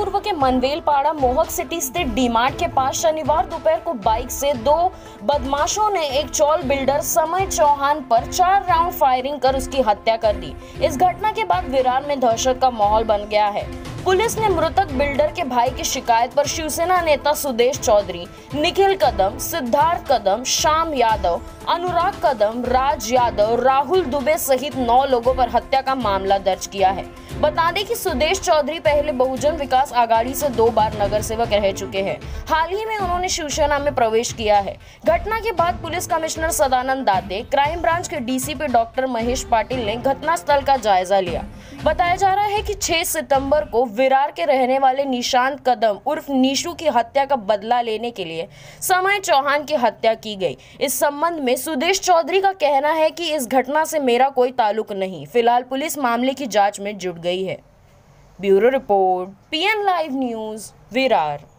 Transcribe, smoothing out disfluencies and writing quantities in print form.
पूर्व के मनवेलपाड़ा मोहक सिटी स्थित डीमार्ट के पास शनिवार दोपहर को बाइक से दो बदमाशों ने एक चौल बिल्डर समय चौहान पर 4 राउंड फायरिंग कर उसकी हत्या कर दी। इस घटना के बाद विरार में दहशत का माहौल बन गया है। पुलिस ने मृतक बिल्डर के भाई की शिकायत पर शिवसेना नेता सुदेश चौधरी, निखिल कदम, सिद्धार्थ कदम, श्याम यादव, अनुराग कदम, राज यादव, राहुल दुबे सहित 9 लोगों पर हत्या का मामला दर्ज किया है। बता दें कि सुदेश चौधरी पहले बहुजन विकास आघाड़ी से 2 बार नगर सेवक रह चुके हैं। हाल ही में उन्होंने शिवसेना में प्रवेश किया है। घटना के बाद police commissioner Sadanand Date, crime branch के डीसीपी डॉक्टर महेश पाटिल ने घटनास्थल का जायजा लिया। बताया जा रहा है कि 6 सितंबर को विरार के रहने वाले निशांत कदम उर्फ नीशू की हत्या का बदला लेने के लिए समय चौहान की हत्या की गई। इस संबंध में सुदेश चौधरी का कहना है कि इस घटना से मेरा कोई ताल्लुक नहीं। फिलहाल पुलिस मामले की जांच में जुट गई है। Bureau report, PN live news, Virar.